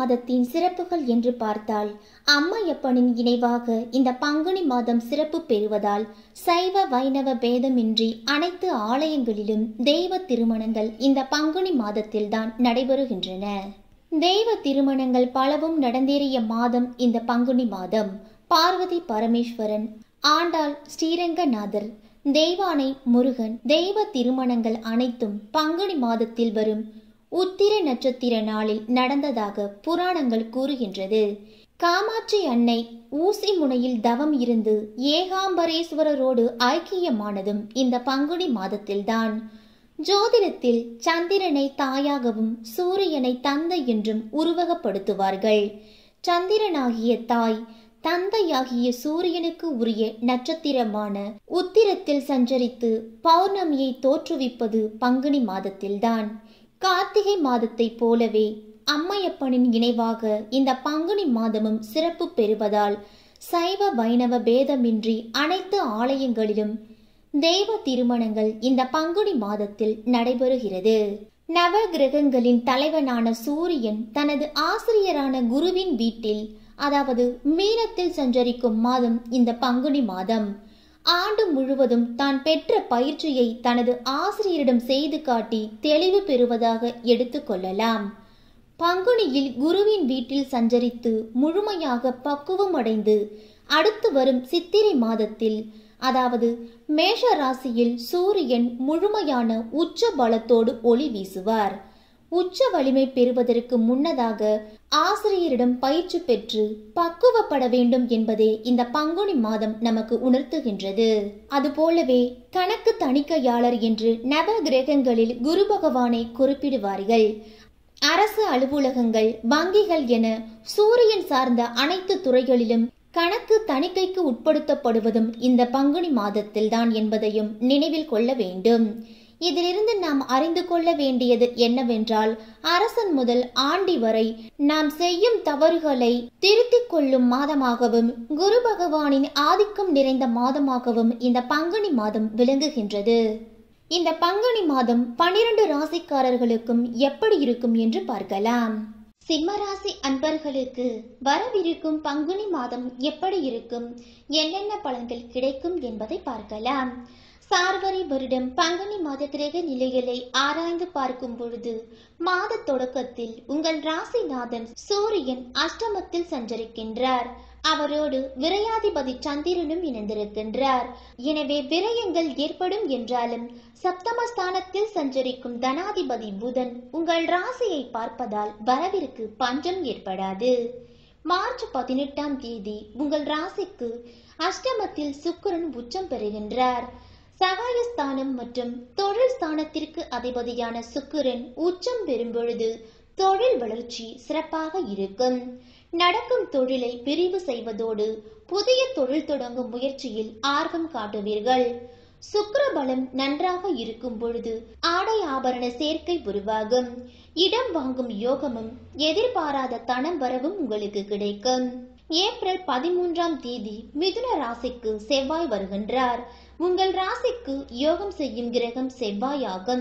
மாதத்தின் சிறப்புகள் என்று பார்த்தால், அம்மையப்பனின் இணைவாக இந்த பங்குனி மாதம் சிறப்பு பெறுவதால் சைவ வைணவ பேதமின்றி அனைத்து ஆலயங்களிலும் தெய்வ திருமணங்கள் இந்த பங்குனி மாதத்தில்தான் நடைபெறுகின்றன. தெய்வ திருமணங்கள் பலவும் நடந்தேறிய மாதம் இந்த பங்குனி மாதம். பார்வதி பரமேஸ்வரன், ஆண்டாள் ஸ்ரீரங்கநாதர், தெய்வானை முருகன் தெய்வ திருமணங்கள் அனைத்தும் பங்குனி மாதத்தில் வரும் உத்திர நட்சத்திர நாளில் நடந்ததாக புராணங்கள் கூறுகின்றது. காமாட்சி அன்னை ஊசி முனையில் தவம் இருந்து ஏகாம்பரேஸ்வரரோடு ஐக்கியமானதும் இந்த பங்குனி மாதத்தில்தான். ஜோதிடத்தில் சந்திரனை தாயாகவும் சூரியனை தந்தை என்றும் உருவகப்படுத்துவார்கள். சந்திரனாகிய தாய் தந்தையாகிய சூரியனுக்கு உரிய நட்சத்திரமான உத்திரத்தில் சஞ்சரித்து பௌர்ணமியை தோற்றுவிப்பது பங்குனி மாதத்தில்தான். கார்த்திகை மாதத்தை போலவே அம்மையப்பனின் இணைவாக இந்த பங்குனி மாதமும் சிறப்பு பெறுவதால் சைவ வைணவ பேதமின்றி அனைத்து ஆலயங்களிலும் தெய்வ திருமணங்கள் இந்த பங்குனி மாதத்தில் நடைபெறுகிறது. நவ கிரகங்களின் தலைவனான சூரியன் தனது ஆசிரியரான குருவின் வீட்டில், அதாவது மீனத்தில் சஞ்சரிக்கும் மாதம் இந்த பங்குனி மாதம். ஆண்டு முழுவதும் தான் பெற்ற பயிற்சியை தனது ஆசிரியரிடம் செய்து காட்டி தெளிவு பெறுவதாக எடுத்துக்கொள்ளலாம். பங்குனியில் குருவின் வீட்டில் சஞ்சரித்து முழுமையாக பக்குவம் அடைந்து அடுத்து வரும் சித்திரை மாதத்தில், அதாவது மேஷ ராசியில் சூரியன் முழுமையான உச்ச பலத்தோடு ஒளி வீசுவார். உச்ச வலிமை பெறுவதற்கு முன்னதாக ஆசிரியரிடம் பயிற்சி பெற்று பக்குவப்பட வேண்டும் என்பதே இந்த பங்குனி மாதம் நமக்கு உணர்த்துகின்றது. அதுபோலவே கணக்கு தணிக்கையாளர் என்று நவ கிரகங்களில் குரு பகவானை குறிப்பிடுவார்கள். அரசு அலுவலகங்கள், வங்கிகள் என சூரியன் சார்ந்த அனைத்து துறைகளிலும் கணக்கு தணிக்கைக்கு உட்படுத்தப்படுவதும் இந்த பங்குனி மாதத்தில்தான் என்பதையும் நினைவில் கொள்ள வேண்டும். இதிலிருந்து நாம் அறிந்து கொள்ள வேண்டியது என்னவென்றால், அரசன் முதல் ஆண்டி வரை நாம் செய்யும் தவறுகளை திருத்திக் கொள்ளும் மாதமாகவும் குரு பகவானின் ஆதிக்கம் நிறைந்த மாதமாகவும் இந்த பங்குனி மாதம் விளங்குகின்றது. இந்த பங்குனி மாதம் 12 ராசிக்காரர்களுக்கும் எப்படி இருக்கும் என்று பார்க்கலாம். சிம்மராசி அன்பர்களுக்கு வரவிருக்கும் பங்குனி மாதம் எப்படி இருக்கும், என்னென்ன பலன்கள் கிடைக்கும் என்பதை பார்க்கலாம். சார்வரி வருடம் பங்குனி மாத கிரக நிலைகளை ஆராய்ந்து பார்க்கும் பொழுது மாத தொடக்கத்தில் உங்கள் ராசிநாதன் சூரியன் அஷ்டமத்தில் சஞ்சரிக்கின்றார். அவரோடு விரையாதிபதி சந்திரனும் இணைந்திருக்கின்றார். எனவே விரயங்கள் ஏற்படும் என்றாலும் சப்தமஸ்தானத்தில் சஞ்சரிக்கும் தனாதிபதி புதன் உங்கள் ராசியை பார்ப்பதால் வரவிற்கு பஞ்சம் ஏற்படாது. மார்ச் 18ஆம் தேதி உங்கள் ராசிக்கு அஷ்டமத்தில் சுக்கிரன் உச்சம் பெறுகின்றார். சகாயஸ்தானம் மற்றும் தொழில் ஸ்தானத்திற்கு அதிபதியான சுக்கிரன் உச்சம் பெறும் பொழுது தொழில் வளர்ச்சி சிறப்பாக இருக்கும். நடக்கும் தொழிலை விரிவு செய்வதோடு புதிய தொழில் தொடங்கும் முயற்சியில் ஆர்வம் காட்டுவீர்கள். சுக்கிர பலம் நன்றாக இருக்கும் பொழுது ஆடை ஆபரண சேர்க்கை உருவாகும். இடம் வாங்கும் யோகமும் எதிர்பாராத தனம் வரவும் உங்களுக்கு கிடைக்கும். ஏப்ரல் 13ஆம் தேதி மிதுன ராசிக்கு செவ்வாய் வருகின்றார். உங்கள் ராசிக்கு யோகம் செய்யும் கிரகம் செவ்வாயாகும்.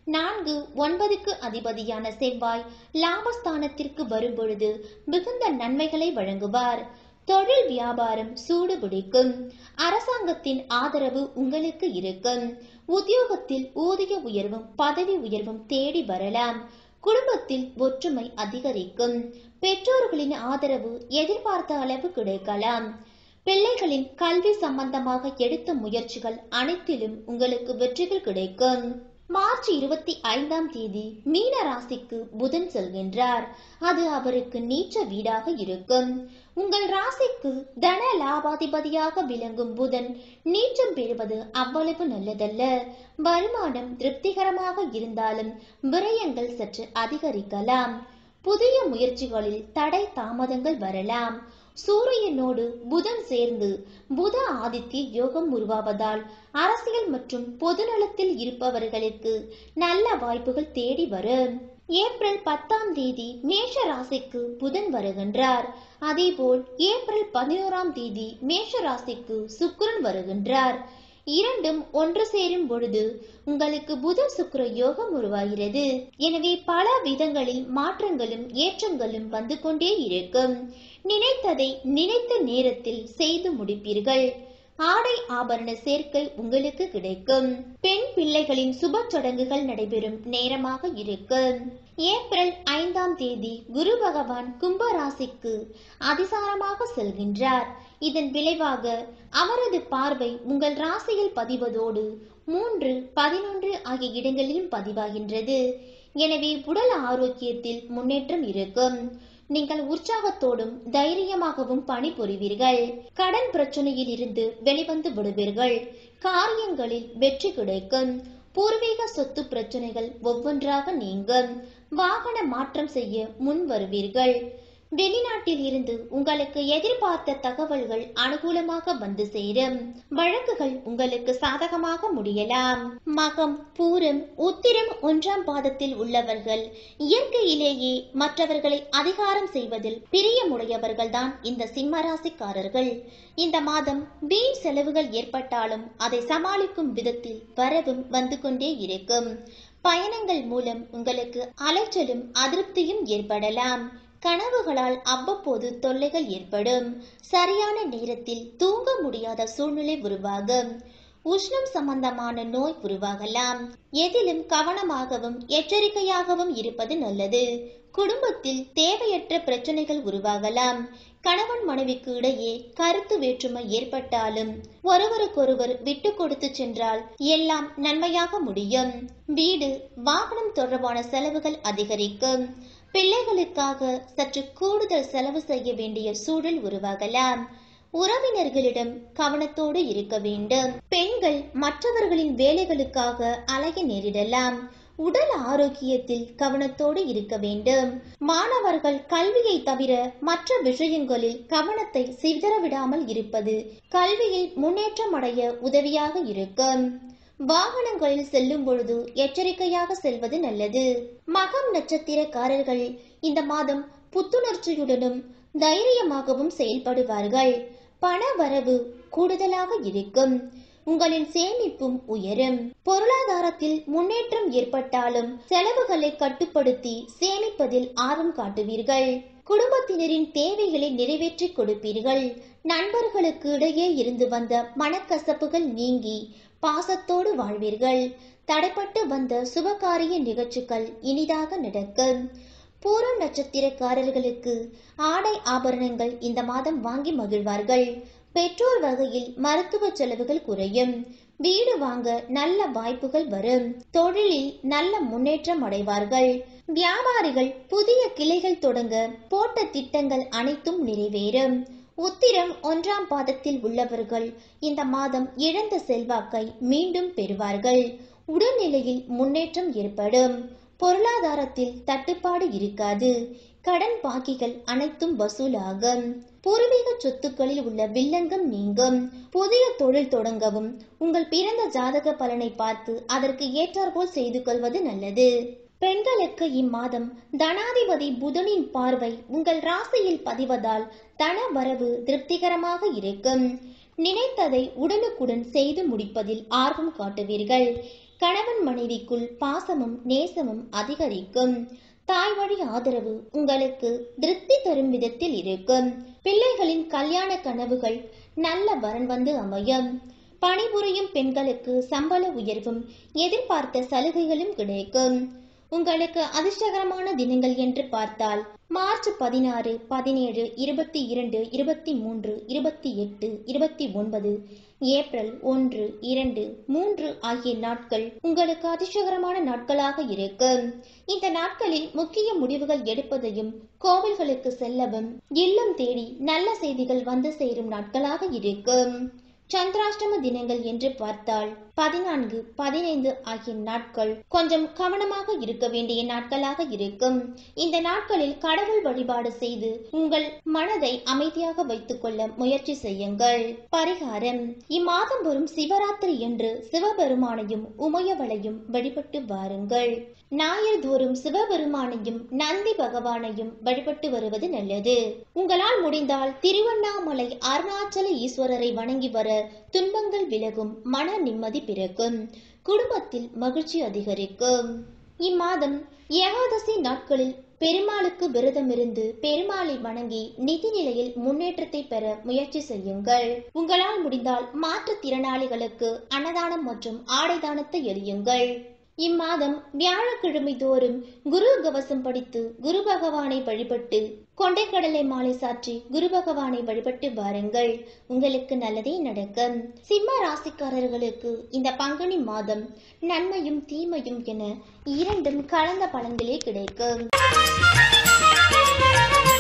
4, 9க்கு அதிபதியான செவ்வாய் லாபஸ்தானத்திற்கு வரும் பொழுது மிகுந்த நன்மைகளை வழங்குவார். தொழில் வியாபாரம் சூடு பிடிக்கும். அரசாங்கத்தின் ஆதரவு உங்களுக்கு இருக்கும். உத்தியோகத்தில் ஊதிய உயர்வும் பதவி உயர்வும் தேடி வரலாம். குடும்பத்தில் ஒற்றுமை அதிகரிக்கும். பெற்றோர்களின் ஆதரவு எதிர்பார்த்த அளவு கிடைக்கலாம். பிள்ளைகளின் கல்வி சம்பந்தமாக எடுத்த முயற்சிகள் அனைத்திலும் உங்களுக்கு வெற்றிகள் கிடைக்கும். மார்ச் 25ஆம் தேதி மீன ராசிக்கு புதன் செல்கின்றார். அது அவருக்கு நீச்ச வீடாக இருக்கும். உங்கள் ராசிக்கு தன லாபாதிபதியாக விளங்கும் புதன் நீச்சம் பெறுவது அவ்வளவு நல்லதல்ல. வருமானம் திருப்திகரமாக இருந்தாலும் விரயங்கள் சற்று அதிகரிக்கலாம். புதிய முயற்சிகளில் தடை தாமதங்கள் வரலாம். சூரியனோடு புதன் சேர்ந்து புத ஆதித்ய யோகம் உருவாவதால் அரசியல் மற்றும் பொதுநலத்தில் இருப்பவர்களுக்கு நல்ல வாய்ப்புகள் தேடி வரும். ஏப்ரல் 10ஆம் தேதி மேஷ ராசிக்கு புதன் வருகின்றார். அதேபோல் ஏப்ரல் 11ஆம் தேதி மேஷ ராசிக்கு சுக்கிரன் வருகின்றார். இரண்டும் ஒன்று சேரும் பொழுது உங்களுக்கு புத சுக்கிர யோகம் உருவாகிறது. எனவே பல விதங்களில் மாற்றங்களும் ஏற்றங்களும் வந்து கொண்டே இருக்கும். நினைத்ததை நினைத்த நேரத்தில் செய்து முடிப்பீர்கள். ஆடை ஆபரண சேர்க்கை உங்களுக்கு கிடைக்கும். பெண் பிள்ளைகளின் சுப சடங்குகள் நடைபெறும் நேரமாக இருக்கும். ஏப்ரல் 5ஆம் தேதி குரு பகவான் கும்ப ராசிக்கு அதிசாரமாக செல்கின்றார். இதன் விளைவாக அவரது பார்வை உங்கள் ராசியில் பதிவதோடு 3, 11 ஆகிய இடங்களிலும் பதிவாகின்றது. எனவே உடல் ஆரோக்கியத்தில் முன்னேற்றம் இருக்கும். நீங்கள் உற்சாகத்தோடும் தைரியமாகவும் பணிபுரிவீர்கள். கடன் பிரச்சனையில் இருந்து வெளிவந்து விடுவீர்கள். காரியங்களில் வெற்றி கிடைக்கும். பூர்வீக சொத்து பிரச்சனைகள் ஒவ்வொன்றாக நீங்கும். வாகன மாற்றம் செய்ய முன் வருவீர்கள். வெளிநாட்டில் இருந்து உங்களுக்கு எதிர்பார்த்த தகவல்கள் அனுகூலமாக வந்து சேரும். வழக்குகள் உங்களுக்கு சாதகமாக முடியலாம். மகம், பூரம், உத்திரம் 1ஆம் பாதத்தில் உள்ளவர்கள் இயற்கையிலேயே மற்றவர்களை அதிகாரம் செய்வதில் பிரியமுடையவர்கள் தான் இந்த சிம்ம ராசிக்காரர்கள். இந்த மாதம் வீண் செலவுகள் ஏற்பட்டாலும் அதை சமாளிக்கும் விதத்தில் வரவும் வந்து கொண்டே இருக்கும். பயணங்கள் மூலம் உங்களுக்கு அலைச்சலும் அதிருப்தியும் ஏற்படலாம். கனவுகளால் அவ்வப்போது தொல்லைகள் ஏற்படும். சரியான நேரத்தில் தூங்க முடியாத சூழ்நிலை உருவாகும். உஷ்ணம் சம்பந்தமான நோய் உருவாகலாம். எதிலும் கவனமாகவும் எச்சரிக்கையாகவும் இருப்பது நல்லது. குடும்பத்தில் தேவையற்ற பிரச்சனைகள் உருவாகலாம். கணவன் மனைவிக்கு இடையே கருத்து வேற்றுமை ஏற்பட்டாலும் ஒருவருக்கொருவர் விட்டு கொடுத்து சென்றால் எல்லாம் நன்மையாக முடியும். வீடு, வாகனம் தொடர்பான செலவுகள் அதிகரிக்கும். பிள்ளைகளுக்காக சற்று கூடுதல் செலவு செய்ய வேண்டிய சூழல் உருவாகலாம். உறவினர்களிடம் கவனத்தோடு இருக்க வேண்டும். பெண்கள் மற்றவர்களின் வேலைகளுக்காக அலைய நேரிடலாம். உடல் ஆரோக்கியத்தில் கவனத்தோடு இருக்க வேண்டும். மாணவர்கள் கல்வியை தவிர மற்ற விஷயங்களில் கவனத்தை சிதறவிடாமல் இருப்பது கல்வியில் முன்னேற்றம் அடைய உதவியாக இருக்கும். வாகனங்களில் செல்லும் பொழுது எச்சரிக்கையாக செல்வது நல்லது. மகம் நட்சத்திரக்காரர்கள் இந்த மாதம் புத்துணர்ச்சியுடனும் தைரியமாகவும் செயல்படுவார்கள். பண வரவு கூடுதலாக இருக்கும். உங்களின் சேமிப்பும் உயரும். பொருளாதாரத்தில் முன்னேற்றம் ஏற்பட்டாலும் செலவுகளை கட்டுப்படுத்தி சேமிப்பதில் ஆர்வம் காட்டுவீர்கள். குடும்பத்தினரின் தேவைகளை நிறைவேற்றி கொடுப்பீர்கள். நண்பர்களுக்கு இடையே இருந்து வந்த மனக்கசப்புகள் நீங்கி பாசத்தோடு வாழ்வீர்கள். தடைப்பட்டு வந்த சுபகாரிய நிகழ்ச்சிகள் இனிதாக நடக்கும். பூரம் நட்சத்திரக்காரர்களுக்கு ஆடை ஆபரணங்கள் இந்த மாதம் வாங்கி மகிழ்வார்கள். பெற்றோர் வகையில் மருத்துவ செலவுகள் குறையும். வீடு வாங்க நல்ல வாய்ப்புகள் வரும். தொழிலில் நல்ல முன்னேற்றம் அடைவார்கள். வியாபாரிகள் புதிய கிளைகள் தொடங்க போட்ட திட்டங்கள் அனைத்தும் நிறைவேறும். உத்திரம் 1ஆம் பாதத்தில் உள்ளவர்கள் இந்த மாதம் இழந்த செல்வாக்கை மீண்டும் பெறுவார்கள். உடல்நிலையில் முன்னேற்றம் ஏற்படும். பொருளாதாரத்தில் தட்டுப்பாடு இருக்காது. கடன் பாக்கிகள் அனைத்தும் வசூலாகும். பூர்வீக சொத்துக்களில் உள்ள வில்லங்கம் நீங்கும். புதிய தொழில் தொடங்கவும் உங்கள் பிறந்த ஜாதக பலனை பார்த்து அதற்கு ஏற்றாற்போல் செய்து கொள்வது நல்லது. பெண்களுக்கு இம்மாதம் தனாதிபதி புதனின் பார்வை உங்கள் ராசியில் பதிவதால் தன வரவு திருப்திகரமாக இருக்கும். நினைத்ததை உடனுக்குடன் செய்து முடிப்பதில் ஆர்வம் காட்டுவீர்கள். கணவன் மனைவிக்குள் பாசமும் நேசமும் அதிகரிக்கும். தாய் வழி ஆதரவு உங்களுக்கு திருப்தி தரும் விதத்தில் இருக்கும். பிள்ளைகளின் கல்யாண கனவுகள் நல்ல வரன் வந்து அமையும். பணிபுரியும் பெண்களுக்கு சம்பள உயர்வும் எதிர்பார்த்த சலுகைகளும் கிடைக்கும். உங்களுக்கு அதிர்ஷ்டகரமான தினங்கள் என்று பார்த்தால் மார்ச் 16, 17, 22, 23, 28, 29, ஏப்ரல் 1, 2, 3 ஆகிய நாட்கள் உங்களுக்கு அதிர்ஷ்டகரமான நாட்களாக இருக்கும். இந்த நாட்களில் முக்கிய முடிவுகள் எடுப்பதையும் கோவில்களுக்கு செல்லவும் இல்லம் தேடி நல்ல செய்திகள் வந்து சேரும் நாட்களாக இருக்கும். சந்திராஷ்டம தினங்கள் என்று பார்த்தால் 14, 15 ஆகிய நாட்கள் கொஞ்சம் கவனமாக இருக்க வேண்டிய நாட்களாக இருக்கும். இந்த நாட்களில் கடவுள் வழிபாடு செய்து உங்கள் மனதை அமைதியாக வைத்துக் கொள்ள முயற்சி செய்யுங்கள். பரிகாரம்: இம்மாதம் வரும் சிவராத்திரி என்று சிவபெருமானையும் உமையவளையும் வழிபட்டு வாருங்கள். ஞாயிறு தோறும் சிவபெருமானையும் நந்தி பகவானையும் வழிபட்டு வருவது நல்லது. உங்களால் முடிந்தால் திருவண்ணாமலை அருணாச்சல ஈஸ்வரரை வணங்கி வர துன்பங்கள் விலகும், மன நிம்மதி பிறக்கும், குடும்பத்தில் மகிழ்ச்சி அதிகரிக்கும். இம்மாதம் ஏகாதசி நாட்களில் பெருமாளுக்கு விரதமிருந்து பெருமாளை வணங்கி நிதி நிலையில் முன்னேற்றத்தை பெற முயற்சி செய்யுங்கள். உங்களால் முடிந்தால் மாற்றுத்திறனாளிகளுக்கு அன்னதானம் மற்றும் ஆடைதானத்தை எளியுங்கள். இம்மாதம் வியாழக்கிழமை தோறும் குரு கவசம் படித்து குரு பகவானை வழிபட்டு கொண்டைக்கடலை மாலை சாற்றி குரு பகவானை வழிபட்டு வாருங்கள். உங்களுக்கு நல்லதே நடக்கும். சிம்ம ராசிக்காரர்களுக்கு இந்த பங்குனி மாதம் நன்மையும் தீமையும் என இரண்டும் கலந்த பலன்களே கிடைக்கும்.